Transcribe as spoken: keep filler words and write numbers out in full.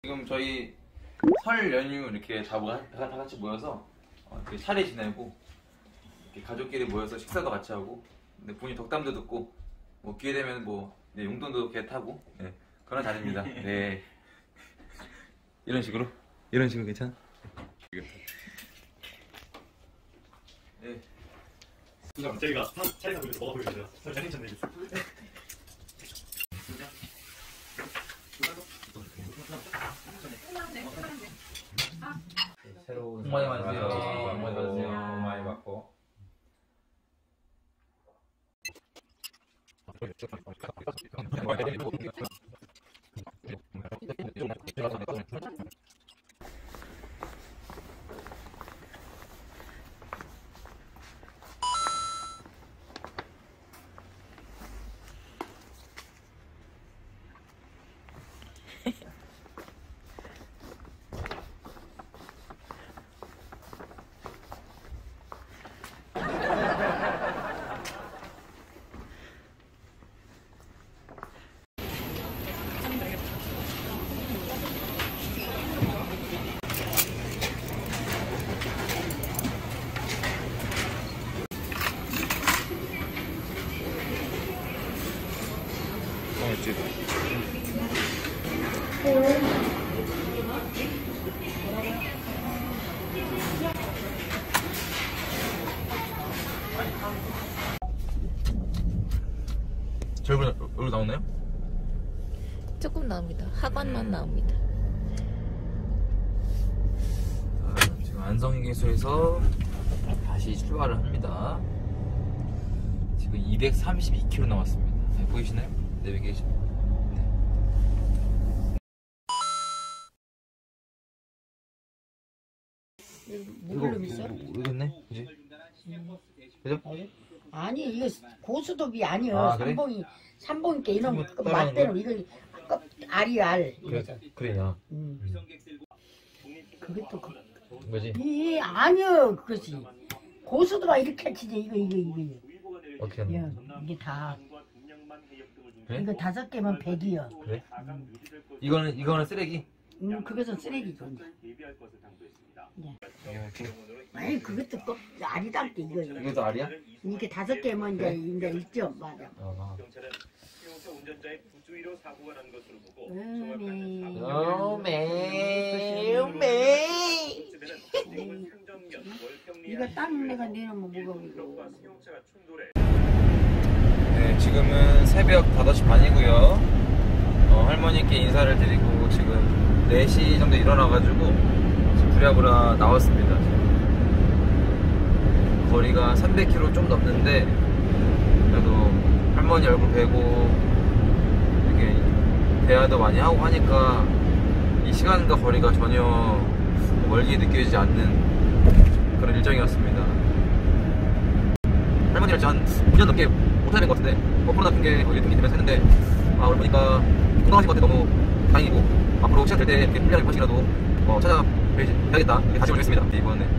지금 저희 설 연휴 이렇게 다, 다 같이 모여서 이렇게 차례 지내고 이렇게 가족끼리 모여서 식사도 같이 하고, 근데 분이 덕담도 듣고, 뭐 기회 되면 뭐 네, 용돈도 개 타고, 네, 그런 자리입니다. 네, 이런 식으로 이런 식으로 괜찮아? 네. 저희가 차례상 그래서 먹어보겠습니다. 잘 괜찮네요. 새로운 복 많이 받으세요. 복 많이 받으세요. 복 많이 받고. 저 얼굴, 얼굴 나오나요? 조금 나옵니다. 하관만 나옵니다. 아, 지금 안성휴게소에서 다시 출발을 합니다. 지금 이백삼십이 킬로미터 남았습니다. 네, 보이시나요? 내비게이션. 네. 모르는 있어? 모르겠네, 그지? 음. 그죠? 아니 이거 고수톱이 아니야. 아, 그래? 삼봉이 삼봉이니까 이놈 뭐 그 따라하는 맛대로 이거 껍 알이 알. 그래, 그래야. 음. 그것도 그, 뭐지? 이 아니야 그것이 고수도가 이렇게 치지 이거 이거 이거. 어떻게 야, 하는 거야? 이게 다 그래? 이거 다섯 개면 백이야. 그래? 이거는, 이거는 쓰레기? 음 그것은 쓰레기죠. 예. 아니 그것도 껍 알이 달게 이거. 이것도 알이야? 이게 다섯 개면 이제 이제 일점 맞아. 어. 음에 오메, 오메. 이거 딴 내가 내놓으면 뭐가 이거. 네, 지금은 새벽 다섯 시 반이고요. 어, 할머니께 인사를 드리고 지금 네 시 정도 일어나가지고 지금 부랴부랴 나왔습니다. 지금. 거리가 삼백 킬로미터 좀 넘는데 그래도 할머니 얼굴 뵈고 이렇게 대화도 많이 하고 하니까 이 시간과 거리가 전혀 멀게 느껴지지 않는 그런 일정이었습니다. 할머니를 한 이 년 넘게 못 살린 것 같은데 뭐 코로나 핑계 뭐 핑계 대면서 했는데 아 오늘 보니까 건강하신 것 같아. 너무 다행이고 앞으로 시간 될 때 이렇게 일 년에 한 번씩이라도 어, 찾아뵈야겠다 이렇게 다짐을 했습니다. 이번에